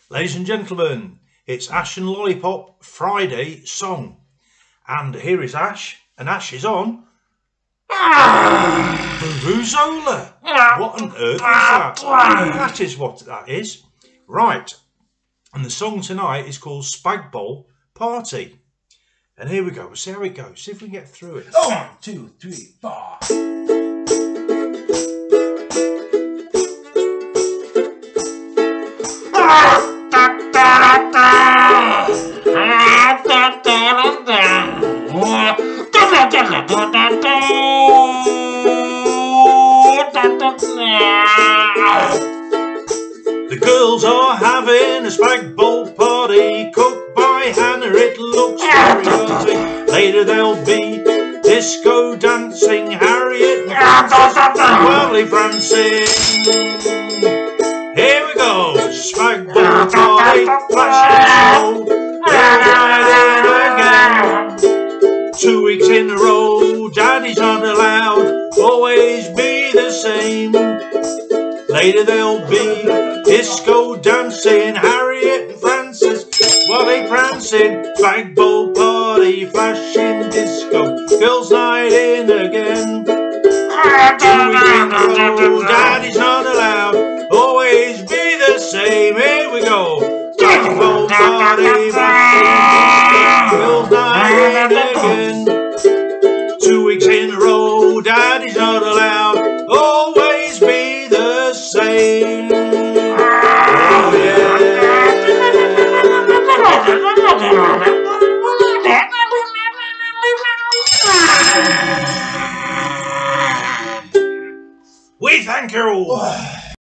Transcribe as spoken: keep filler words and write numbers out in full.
Ladies and gentlemen, it's Ash and Lollipop Friday song. And here is Ash, and Ash is on Zola. What on earth is that? That is what that is. Right. And the song tonight is called Spagbole Party. And here we go. We'll see how it goes. See if we can get through it. One, two, three, four. The girls are having a Spagboll Party cooked by Hanna. It looks very dirty. Later there'll be disco dancing, Harriet Francis, Prancing. Here we go, Spagboll Party, flashing slow, right again. Two weeks in a row, Daddies aren't allowed, always be the same. Later there'll be disco dancing, Harriet Francis, while they prancing, Spagboll Party, flashing disco, girls' night in again. Two weeks in a row, Daddy's not allowed, always be the same. Here we go, Spagboll Party, flashing disco, girls' night in again. Two weeks in a row, Daddy's not allowed, always be the same. Oh, yeah. We thank you.